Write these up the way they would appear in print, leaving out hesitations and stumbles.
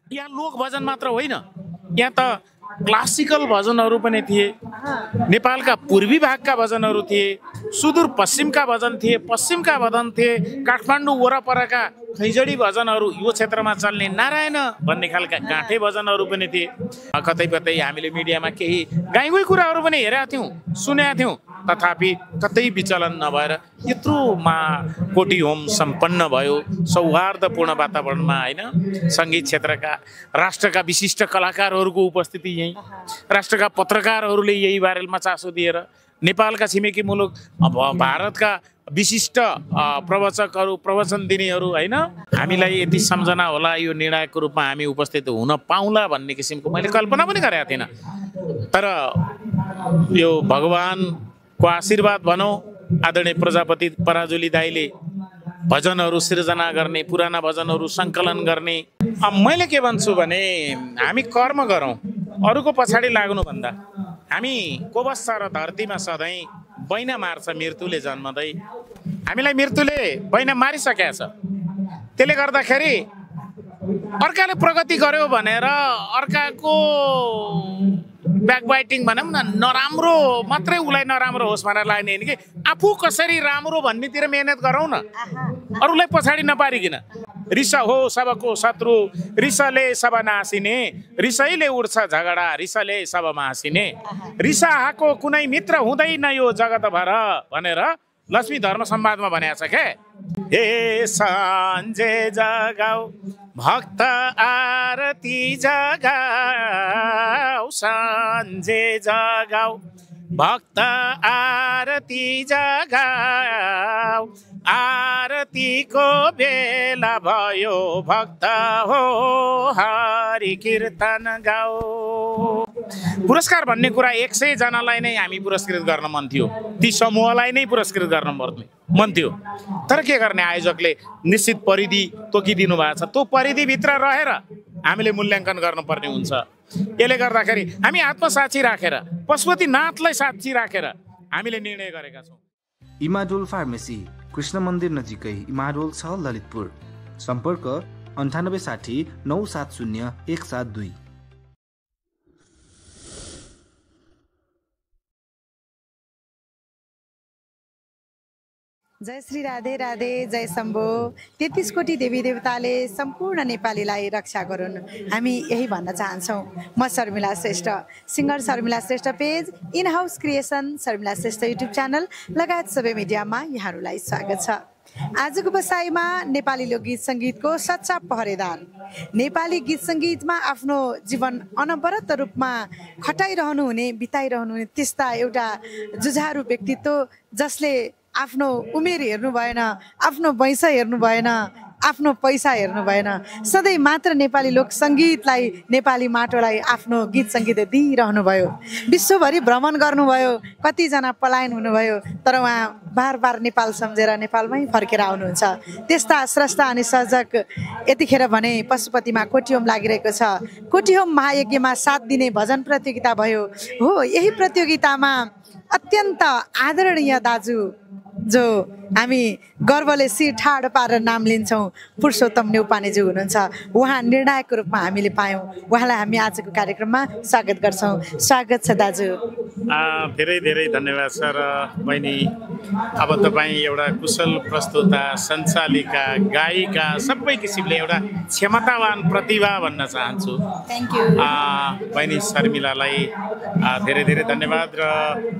यहाँ लोक भजन मात्र होइन, यहाँ त क्लासिकल भजनहरू पनि थिए, नेपालका पूर्वी भागका भजनहरू थिए, सुदूर पश्चिमका भजन थिए, पश्चिमका भजन थिए, काठमाडौँ वरपरका खैजडी भजनहरू, यो क्षेत्रमा चल्ने नारायण भन्ने खालका गाँठे भजनहरू पनि थिए। कतै कतै हामीले मिडियामा केही गाईगोई कुराहरू पनि हेरेका थियौँ, सुनेका थियौँ, तथापि कतै विचलन नभएर यत्रोमा कोटी होम सम्पन्न भयो, सौहार्दपूर्ण वातावरणमा होइन। सङ्गीत क्षेत्रका राष्ट्रका विशिष्ट कलाकारहरूको उपस्थिति यहीँ, राष्ट्रका पत्रकारहरूले यही बारेमा चासो दिएर, नेपालका छिमेकी मुलुक भारतका विशिष्ट प्रवचकहरू, प्रवचन दिनेहरू होइन, हामीलाई यति सम्झना होला यो निर्णायकको रूपमा हामी उपस्थित हुन पाउँला भन्ने किसिमको मैले कल्पना पनि गरेका थिइनँ। तर यो भगवानको आशीर्वाद भनौँ, आदरणीय प्रजापति पराजुली दाइले भजनहरू सृजना गर्ने, पुराना भजनहरू सङ्कलन गर्ने। मैले के भन्छु भने हामी कर्म गरौँ, अरूको पछाडि लाग्नुभन्दा। हामी को बस्छ र धरतीमा सधैँ बैना मार्छ मृत्युले जन्मदै। हामीलाई मृत्युले बैना मारिसकेको छ, त्यसले गर्दाखेरि अर्काले प्रगति गर्यो भनेर अर्काको ब्याकबाइटिङ भनौँ न, नराम्रो मात्रै उसलाई नराम्रो होस् भनेर लाग्ने होइन कि आफू कसरी राम्रो भन्नेतिर मेहनत गरौँ न, अरूलाई पछाडि नपारिकन। रिसा हो सबको शत्रु, रिसाले सब नासिने, रिसैले उड्छ झगडा, रिसाले सब मासिने, रिसा आएको कुनै मित्र हुँदैन यो जगतभर भनेर लक्ष्मी धर्म संवादमा भनेको छ के। हे सञ्जे जगाऊ भक्त आरती जगाऊ, सञ्जे जगाऊ भक्त आरती जगाऊ, आरतीको बेला भयो भक्त हो हरि कीर्तन गाऊ। पुरस्कार भन्ने कुरा 100 जनालाई नै हामी पुरस्कृत गर्न मन थियो, ती समूहलाई नै पुरस्कृत गर्न मन थियो। तर के गर्ने, आयोजकले निश्चित परिधि तोकिदिनु भएको छ, त्यो परिधिभित्र रहेर हामीले मूल्याङ्कन गर्नुपर्ने हुन्छ। यसले गर्दाखेरि हामी आत्मसाक्षी राखेर, पशुपतिनाथलाई साक्षी राखेर हामीले निर्णय गरेका छौँ। इमाडोल फार्मेसी, कृष्ण मन्दिर नजिकै, इमाडोल 6 ललितपुर। सम्पर्क 9860 970 172। जय श्री राधे राधे, जय शम्भो। 33 कोटी देवी देवताले सम्पूर्ण नेपालीलाई रक्षा गरून्, हामी यही भन्न चाहन्छौँ। म Sharmila Shrestha, singer Sharmila Shrestha page, in house creation Sharmila Shrestha YouTube channel लगायत सबै मिडियामा यहाँहरूलाई स्वागत छ। आजको बसाइमा नेपाली लोकगीत सङ्गीतको सच्चा पहरेदार, नेपाली गीत सङ्गीतमा आफ्नो जीवन अनवरत रूपमा खटाइरहनु हुने, बिताइरहनु हुने त्यस्ता एउटा जुझारु व्यक्तित्व जसले आफ्नो उमेर हेर्नु भएन, आफ्नो वैसा हेर्नु भएन, आफ्नो पैसा हेर्नु भएन, सधैँ मात्र नेपाली लोक सङ्गीतलाई, नेपाली माटोलाई आफ्नो गीत सङ्गीत दिइरहनु भयो। विश्वभरि भ्रमण गर्नुभयो, कतिजना पलायन हुनुभयो, तर उहाँ बार बार नेपाल सम्झेर नेपालमै फर्केर आउनुहुन्छ। त्यस्ता स्रष्टा अनि सर्जक यतिखेर भने पशुपतिमा कोटीहोम लागिरहेको छ। कोटीहोम महायज्ञमा 7 दिने भजन प्रतियोगिता भयो हो। यही प्रतियोगितामा अत्यन्त आदरणीय दाजु जो हामी गर्वले शिर ठाडो पारेर नाम लिन्छौँ, पुरुषोत्तम नेउपानेज्यू हुनुहुन्छ। उहाँ निर्णायकको रूपमा हामीले पायौँ, उहाँलाई हामी आजको कार्यक्रममा स्वागत गर्छौँ। स्वागत छ दाजु। धेरै धेरै धन्यवाद सर। बहिनी, अब तपाईँ एउटा कुशल प्रस्तुता, सञ्चालिका, गायिका, सबै किसिमले एउटा क्षमतावान प्रतिभा भन्न चाहन्छु। थ्याङ्क यू बहिनी शर्मिलालाई धेरै धेरै धन्यवाद। र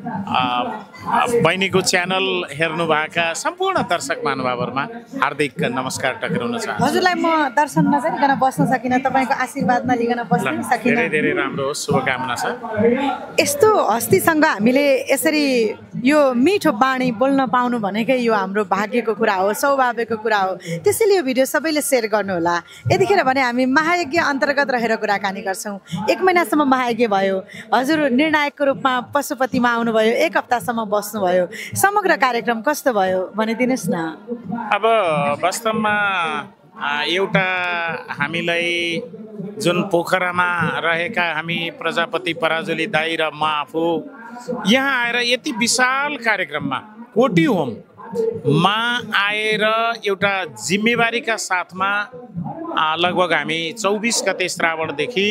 बहिनीको च्यानल हेर्नुभएका सम्पूर्ण दर्शक महानुभावहरूमा हार्दिक नमस्कार टक्राउन चाहन्छु। हजुरलाई म दर्शन नगरिकन बस्न सकिनँ, तपाईँको आशीर्वाद नलिकन बस्न सकिनँ। धेरै धेरै राम्रो होस्, शुभकामना छ। यस्तो हस्तीसँग हामीले यसरी यो मिठो बाणी बोल्न पाउनु भनेकै यो हाम्रो भाग्यको कुरा हो, सौभाग्यको कुरा हो। त्यसैले यो भिडियो सबैले सेयर गर्नुहोला। यतिखेर भने हामी महायज्ञ अन्तर्गत रहेर कुराकानी गर्छौँ। 1 महिनासम्म महायज्ञ भयो, हजुर निर्णायकको रूपमा पशुपतिमा आउनुभयो, 1 हप्तासम्म बस्नुभयो। समग्र कार्यक्रम कस्तो भयो भनिदिनुहोस् न। अब वास्तवमा एउटा हामीलाई जुन पोखरामा रहेका हामी प्रजापति पराजुली दाई र म आफू यहाँ आएर यति विशाल कार्यक्रममा कोटीहोममा आएर एउटा जिम्मेवारीका साथमा लगभग हामी 24 गते श्रावणदेखि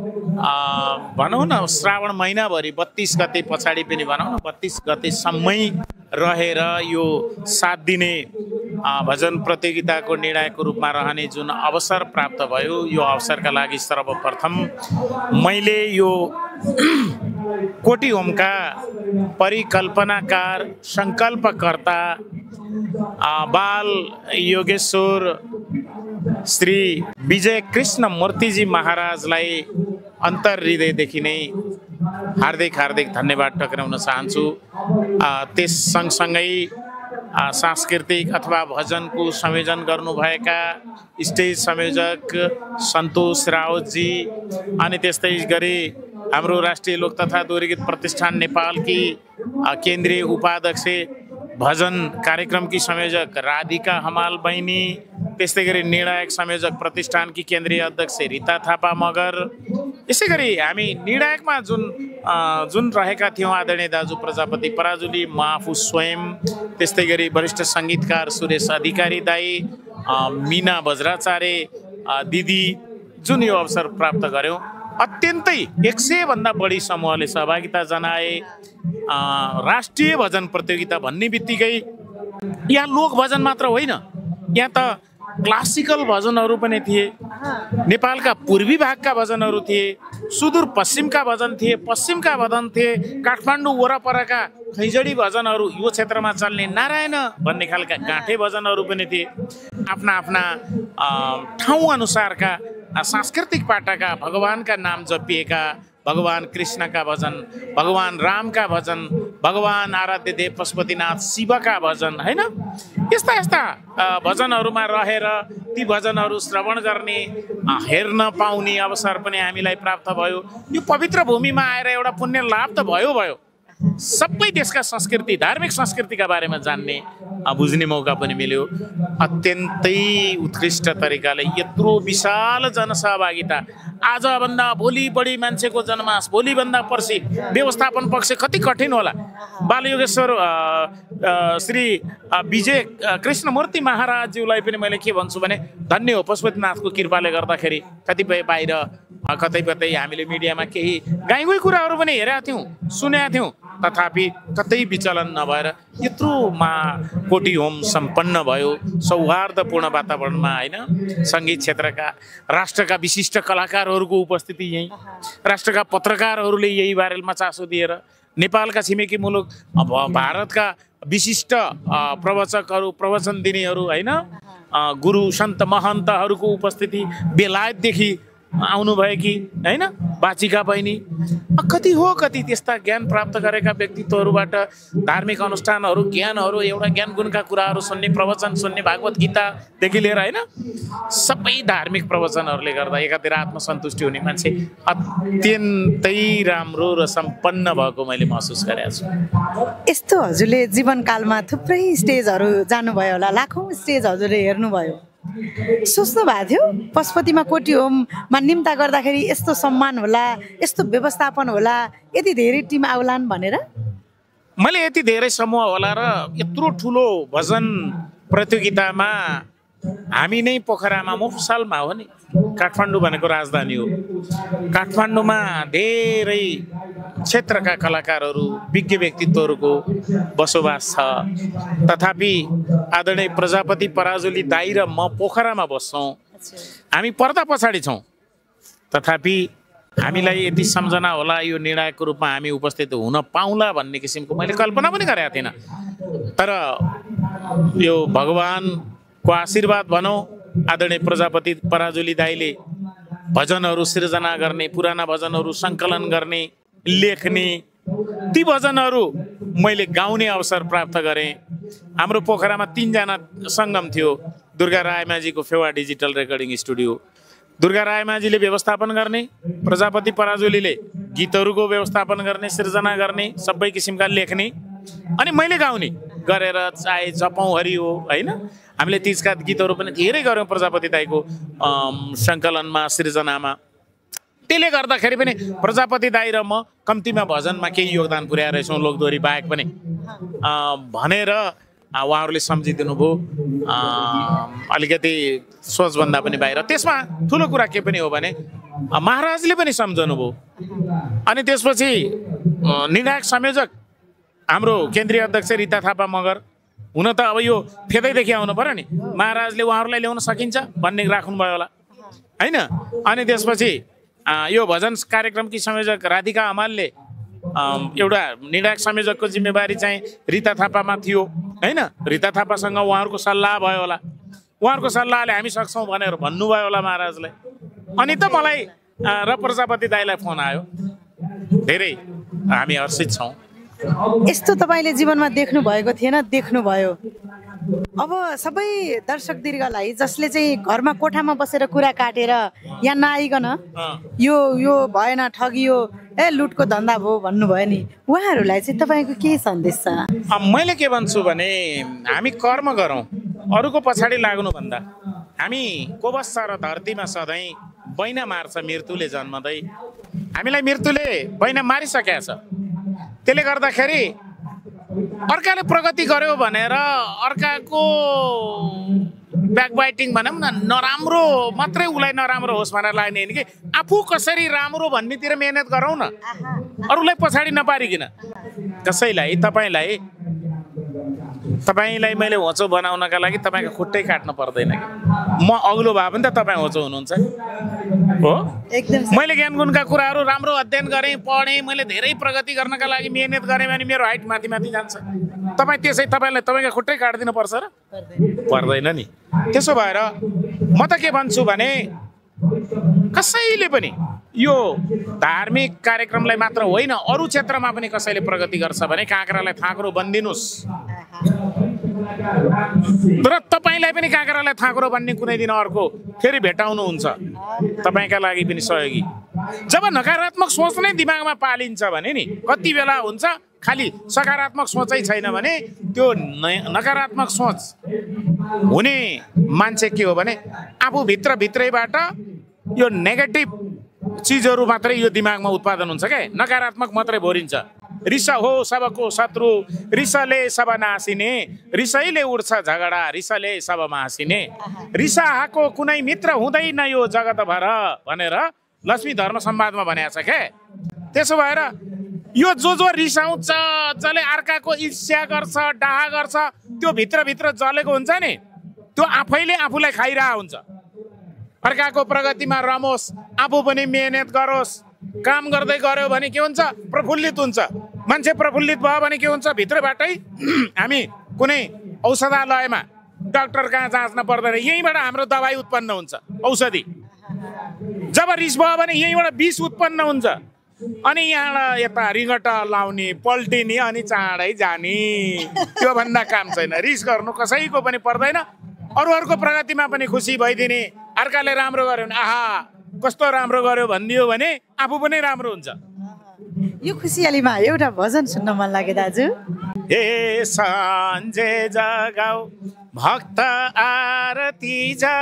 भनौँ न श्रावण महिनाभरि 32 गते पछाडि पनि भनौँ न 32 गतेसम्मै रहेर यो 7 दिने भजन प्रतियोगिताको निर्णायकको रूपमा रहने जुन अवसर प्राप्त भयो, यो अवसरका लागि सर्वप्रथम मैले यो कोटी होमका परिकल्पनाकार सङ्कल्पकर्ता बाल योगेश्वर श्री विजय कृष्ण मूर्तिजी महाराजलाई अन्तर्हृदयदेखि नै हार्दिक हार्दिक धन्यवाद टक्राउन चाहन्छु। त्यस सँगसँगै सांस्कृतिक अथवा भजनको संयोजन गर्नुभएका स्टेज संयोजक सन्तोष रावतजी अनि त्यस्तै गरी हाम्रो राष्ट्रिय लोक तथा दोहोरी गीत प्रतिष्ठान नेपालकी केन्द्रीय उपाध्यक्ष भजन कार्यक्रमकी संयोजक राधिका हमाल बहिनी, त्यस्तै गरी निर्णायक संयोजक प्रतिष्ठानकी केन्द्रीय अध्यक्ष रिता थापा मगर, यसै गरी हामी निर्णायकमा जुन रहेका थियौँ आदरणीय दाजु प्रजापति पराजुली, म आफू स्वयं, त्यस्तै गरी वरिष्ठ सङ्गीतकार सुरेश अधिकारी दाई, मिना बज्राचार्य दिदी, जुन यो अवसर प्राप्त गऱ्यौँ अत्यन्तै 100 भन्दा बढी समूहले सहभागिता जनाए। राष्ट्रिय भजन प्रतियोगिता भन्ने बित्तिकै यहाँ लोक भजन मात्र होइन, यहाँ त क्लासिकल भजनहरू पनि थिए, नेपालका पूर्वी भागका भजनहरू थिए, सुदूर पश्चिमका भजन थिए, पश्चिमका भजन थिए, काठमाडौँ वरपरका खैजडी भजनहरू, यो क्षेत्रमा चल्ने नारायण भन्ने खालका गाँठे भजनहरू पनि थिए। आफ्ना आफ्ना ठाउँ अनुसारका सांस्कृतिक पाटाका भगवानका नाम जपिएका भगवान कृष्णका भजन, भगवान रामका भजन, भगवान आराध्य देव पशुपतिनाथ शिवका भजन, होइन, यस्ता यस्ता भजनहरूमा रहेर ती भजनहरू श्रवण गर्ने हेर्न पाउने अवसर पनि हामीलाई प्राप्त भयो। यो पवित्र भूमिमा आएर एउटा पुण्य लाभ त भयो, सबै देशका संस्कृति, धार्मिक संस्कृतिका बारेमा जान्ने बुझ्ने मौका पनि मिल्यो। अत्यन्तै उत्कृष्ट तरिकाले यत्रो विशाल जनसहभागिता, आजभन्दा भोलि बढी मान्छेको जनमास, भोलिभन्दा पर्सि व्यवस्थापन पक्ष कति कठिन होला। बाल योगेश्वर श्री विजय कृष्ण मूर्ति महाराजज्यूलाई पनि मैले के भन्छु भने धन्य हो, पशुपतिनाथको कृपाले गर्दाखेरि कतिपय बाहिर कतै हामीले मिडियामा केही गाईगोई कुराहरू पनि हेरेका थियौँ, सुनेका थियौँ, तथापि कतै विचलन नभएर यत्रो कोटी होम सम्पन्न भयो सौहार्दपूर्ण वातावरणमा, होइन, सङ्गीत क्षेत्रका राष्ट्रका विशिष्ट कलाकारहरूको उपस्थिति यहीँ, राष्ट्रका पत्रकारहरूले यही बारेमा चासो दिएर, नेपालका छिमेकी मुलुक भारतका विशिष्ट प्रवचकहरू, प्रवचन दिनेहरू, होइन, गुरु सन्त महन्तहरूको उपस्थिति, बेलायतदेखि आउनुभएकी, होइन, बाचिका बहिनी, कति त्यस्ता ज्ञान प्राप्त गरेका व्यक्तित्वहरूबाट धार्मिक अनुष्ठानहरू, ज्ञानहरू, एउटा ज्ञान गुणका कुराहरू सुन्ने, प्रवचन सुन्ने, भागवत गीतादेखि लिएर, होइन, सबै धार्मिक प्रवचनहरूले गर्दा एकातिर आत्मसन्तुष्टि हुने मान्छे अत्यन्तै राम्रो र सम्पन्न भएको मैले महसुस गरेको छु। यस्तो हजुरले जीवनकालमा थुप्रै स्टेजहरू जानुभयो होला, लाखौँ स्टेज हजुरले हेर्नुभयो, सोच्नु भएको थियो पशुपतिमा कोटी होममा निम्ता गर्दाखेरि यस्तो सम्मान होला, यस्तो व्यवस्थापन होला, यति धेरै टिम आउलान् भनेर? मैले यति धेरै समूह होला र यत्रो ठुलो भजन प्रतियोगितामा हामी नै पोखरामा, मफुसालमा हो नि, काठमाडौँ भनेको राजधानी हो, काठमाडौँमा धेरै क्षेत्रका कलाकारहरू, विज्ञ व्यक्तित्वहरूको बसोबास छ, तथापि आदरणीय प्रजापति पराजुली दाई र म पोखरामा बस्छौँ, हामी पर्दा पछाडि छौँ, तथापि हामीलाई यति सम्झना होला यो निर्णायकको रूपमा हामी उपस्थित हुन पाउँला भन्ने किसिमको मैले कल्पना पनि गरेका थिइनँ। तर यो भगवानको आशीर्वाद भनौँ, आदरणीय प्रजापति पराजुली दाईले भजनहरू सृजना गर्ने, पुराना भजनहरू सङ्कलन गर्ने, लेख्ने, ती भजनहरू मैले गाउने अवसर प्राप्त गरेँ। हाम्रो पोखरामा 3 जना सङ्गम थियो, दुर्गा रायमाझीको Fewa digital recording studio, Durga रायमाझीले व्यवस्थापन गर्ने, प्रजापति पराजुलीले गीतहरूको व्यवस्थापन गर्ने, सृजना गर्ने, सबै किसिमका लेख्ने, अनि मैले गाउने गरेर, चाहे जपौँ हरि हो, होइन, हामीले तीजका गीतहरू पनि धेरै गऱ्यौँ प्रजापति दाईको सङ्कलनमा, सृजनामा। त्यसले गर्दाखेरि पनि प्रजापति दाई र म कम्तीमा भजनमा केही योगदान पुर्याएर रहेछौँ, लोकदोहोरी बाहेक पनि भनेर उहाँहरूले सम्झिदिनु भयो अलिकति सोचभन्दा पनि बाहिर। त्यसमा ठुलो कुरा के पनि हो भने महाराजले पनि सम्झनु भयो। अनि त्यसपछि निर्णायक संयोजक हाम्रो केन्द्रीय अध्यक्ष रिता थापा मगर, हुन त अब यो फेदैदेखि आउनु पर्यो नि, महाराजले उहाँहरूलाई ल्याउन सकिन्छ भन्ने राख्नुभयो होला होइन। अनि त्यसपछि यो भजन कार्यक्रमकी संयोजक राधिका हमालले एउटा निर्णायक संयोजकको जिम्मेवारी चाहिँ रिता थापामा थियो होइन। रिता थापासँग उहाँहरूको सल्लाह भयो होला, उहाँहरूको सल्लाहले हामी सक्छौँ भनेर भन्नुभयो होला महाराजलाई। अनि त मलाई र प्रजापति दाईलाई फोन आयो, धेरै हामी हर्षित छौँ। यस्तो तपाईँले जीवनमा देख्नु भएको थिएन, देख्नुभयो। अब सबै दर्शक दीर्घलाई जसले चाहिँ घरमा कोठामा बसेर कुरा काटेर यहाँ नआइकन यो यो भएन, ठगियो, लुटको धन्दा भयो भन्नुभयो नि, उहाँहरूलाई चाहिँ तपाईँको के सन्देश छ? मैले के भन्छु भने हामी कर्म गरौँ, अरूको पछाडि लाग्नुभन्दा। हामी को बस्छ र धरतीमा सधैँ बैना मार्छ मृत्युले जन्मदै। हामीलाई मृत्युले बैना मारिसकेको छ। त्यसले गर्दाखेरि अर्काले प्रगति गर्यो भनेर अर्काको ब्याकबाइटिङ भनौँ न, नराम्रो मात्रै उसलाई नराम्रो होस् भनेर लाग्ने होइन कि आफू कसरी राम्रो भन्नेतिर मेहनत गरौँ न, अरूलाई पछाडि नपारिकन। कसैलाई तपाईँलाई मैले होचो बनाउनका लागि तपाईँको खुट्टै काट्न पर्दैन कि म अग्लो भए पनि त तपाईँ होचो हुनुहुन्छ हो। मैले ज्ञान गुणका कुराहरू राम्रो अध्ययन गरेँ, पढेँ, मैले धेरै प्रगति गर्नका लागि मेहनत गरेँ भने मेरो हाइट माथि माथि जान्छ। तपाईँ त्यसै तपाईँको खुट्टै काटिदिनु पर्छ र? पर्दैन नि। त्यसो भएर म त के भन्छु भने कसैले पनि यो धार्मिक कार्यक्रमलाई मात्र होइन, अरू क्षेत्रमा पनि कसैले प्रगति गर्छ भने काँक्रालाई थाँक्रो बन्दिनुहोस् र तपाईँलाई पनि काँक्रालाई थाँक्रो बन्ने कुनै दिन अर्को फेरि भेटाउनुहुन्छ, तपाईँका लागि पनि सहयोगी। जब नकारात्मक सोच नै दिमागमा पालिन्छ भने नि कति बेला हुन्छ खालि सकारात्मक सोचै छैन भने त्यो नकारात्मक सोच हुने मान्छे के हो भने आफू भित्रैबाट यो नेगेटिभ चिजहरू मात्रै यो दिमागमा उत्पादन हुन्छ क्या, नकारात्मक मात्रै भोरिन्छ। रिसा हो सबको शत्रु, रिसले सब नासिने, रिसैले उड्छ झगडा, रिसले सब मासिने, रिसाहाको कुनै मित्र हुँदैन यो जगतभर भनेर लक्ष्मी धर्म संवादमा भनेको छ क्या। त्यसो भएर यो जो रिसाउँछ, जसले अर्काको ईर्ष्या गर्छ, डाहा गर्छ, त्यो भित्रभित्र जलेको हुन्छ नि, त्यो आफैले आफूलाई खाइरहेको हुन्छ। अर्काको प्रगतिमा रमोस्, आफू पनि मेहनत गरोस्, काम गर्दै गऱ्यो भने के हुन्छ? प्रफुल्लित हुन्छ। मान्छे प्रफुल्लित भयो भने के हुन्छ? भित्रबाटै हामी कुनै औषधालयमा डाक्टर कहाँ जाँच्न पर्दैन, यहीँबाट हाम्रो दबाई उत्पन्न हुन्छ, औषधि। जब रिस भयो भने यहीँबाट विष उत्पन्न हुन्छ, अनि यहाँ यता रिङ्गट लाउने, पल्टिने, अनि चाँडै जाने। त्यो भन्दा काम छैन। रिस गर्नु कसैको पनि पर्दैन। अरूहरूको प्रगतिमा पनि खुसी भइदिने, अर्काले राम्रो गर्यो भने आहा कस्तो राम्रो गर्यो भनिदियो भने आफू पनि राम्रो हुन्छ। यो खुसियालीमा एउटा भजन सुन्न मन लाग्यो दाजु। हे सञ्जे जगाऊ भक्त आरती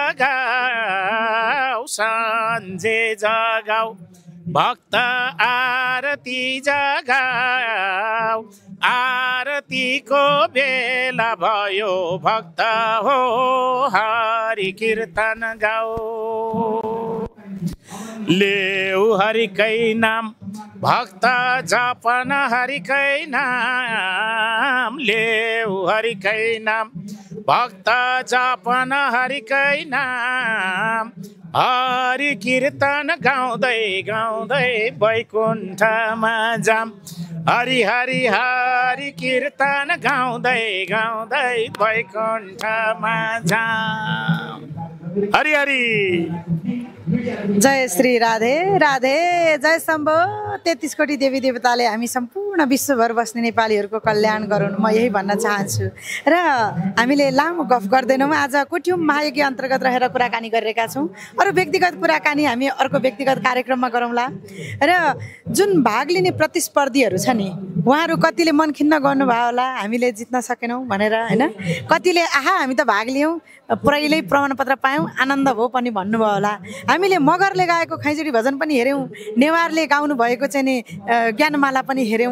जगाऊ, सञ्जे जगाऊ भक्त आरती जगाऊ, आरतीको बेला भयो भक्त हो हरि कीर्तन गाऊ। लेऊ हरिकै नाम भक्त जपन हरिकै नाम, लेऊ हरिकै नाम भक्त जपन हरिकै नाम, हरि कीर्तन गाउँदै गाउँदै वैकुण्ठमा जाम, हरि हरि हरि कीर्तन गाउँदै गाउँदै वैकुण्ठमा जाम। हरि हरि। जय श्री राधे राधे, जय शम्भो। 33 कोटी देवी देवताले हामी सम्पूर्ण विश्वभर बस्ने नेपालीहरूको कल्याण गरून्, म यही भन्न चाहन्छु। र हामीले लामो गफ गर्दैनौँ, आज कुट्युम महायज्ञ अन्तर्गत रहेर कुराकानी गरिरहेका छौँ। अरू व्यक्तिगत कुराकानी हामी अर्को व्यक्तिगत कार्यक्रममा गरौँला। र जुन भाग लिने प्रतिस्पर्धीहरू छ नि, उहाँहरू कतिले मन खिन्न गर्नुभयो होला हामीले जित्न सकेनौँ भनेर होइन, कतिले आहा हामी त भाग लियौँ, पहिल्यै प्रमाणपत्र पायौँ, आनन्द भयो पनि भन्नुभयो होला। हामीले मगरले गाएको खैँजडी भजन पनि हेऱ्यौँ, नेवारले गाउनु भएको चाहिँ नि ज्ञानमाला पनि हेऱ्यौँ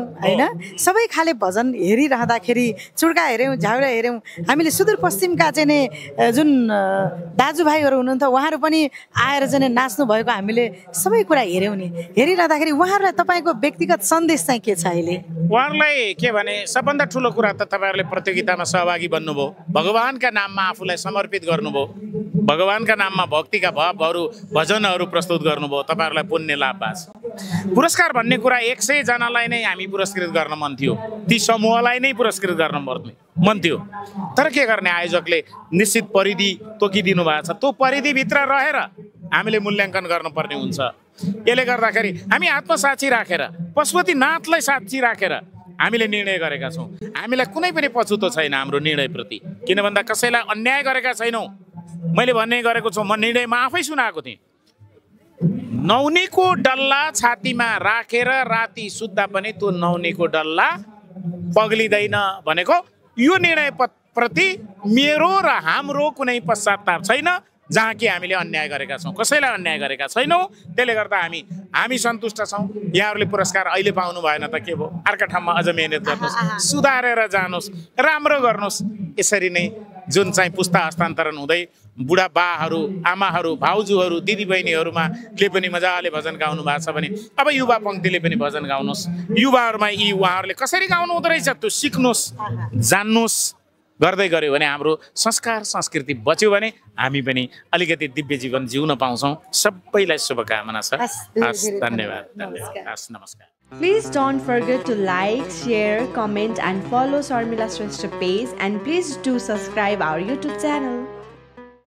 होइन सबै खाले भजन हेरिरहँदाखेरि चुड्का हेऱ्यौँ झाउरा हेऱ्यौँ हामीले सुदूरपश्चिमका चाहिँ नि जुन दाजुभाइहरू हुनुहुन्थ्यो उहाँहरू पनि आएर चाहिँ नाच्नु भएको हामीले सबै कुरा हेऱ्यौँ नि हेरिरहँदाखेरि उहाँहरूलाई तपाईँको व्यक्तिगत सन्देश चाहिँ के छ अहिले उहाँहरूलाई के भने सबभन्दा ठुलो कुरा त तपाईँहरूले प्रतियोगितामा सहभागी बन्नुभयो भगवानका नाममा आफूलाई समर्पित गर्नुभयो भगवानका नाममा भक्तिका भावहरू भजनहरू प्रस्तुत गर्नुभयो तपाईँहरूलाई पुण्य लाभ भएको छ पुरस्कार भन्ने कुरा 100 जनालाई नै हामी पुरस्कृत गर्न मन थियो ती समूहलाई नै पुरस्कृत गर्न मन थियो तर के गर्ने आयोजकले निश्चित परिधि तोकिदिनु भएको छ त्यो परिधिभित्र रहेर हामीले मूल्याङ्कन गर्नुपर्ने हुन्छ यसले गर्दाखेरि हामी आत्मसाक्षी राखेर पशुपतिनाथलाई साक्षी राखेर हामीले निर्णय गरेका छौँ हामीलाई कुनै पनि पछुतो छैन हाम्रो निर्णयप्रति किन भन्दा कसैलाई अन्याय गरेका छैनौँ मैले भन्ने गरेको छु म निर्णयमा आफै सुनाएको थिएँ नौनीको डल्ला छातीमा राखेर राति सुत्दा पनि त्यो नौनीको डल्ला पग्लिँदैन भनेको यो निर्णय प्रति मेरो र हाम्रो कुनै पश्चाताप छैन जहाँ कि हामीले अन्याय गरेका छौँ कसैलाई अन्याय गरेका छैनौँ त्यसले गर्दा हामी सन्तुष्ट छौँ यहाँहरूले पुरस्कार अहिले पाउनु भएन त के भयो अर्का ठाउँमा अझ मेहनत गर्नुहोस् सुधारेर जानुहोस् राम्रो गर्नुहोस् यसरी नै जुन चाहिँ पुस्ता हस्तान्तरण हुँदै बुढा बाहरू आमाहरू भाउजूहरू दिदीबहिनीहरूमा ले पनि मजाले भजन गाउनु भएको छ भने अब युवा पङ्क्तिले पनि भजन गाउनुहोस् युवाहरूमा यी उहाँहरूले कसरी गाउनु हुँदो रहेछ त्यो सिक्नुहोस् जान्नुहोस् गर्दै गऱ्यो भने हाम्रो संस्कार संस्कृति बच्यो भने हामी पनि अलिकति दिव्य जीवन जिउन पाउँछौँ सबैलाई शुभकामना छ हस् धन्यवाद हस् नमस्कार Please don't forget to like, share, comment and follow Sharmila Shrestha page and please do subscribe our YouTube channel.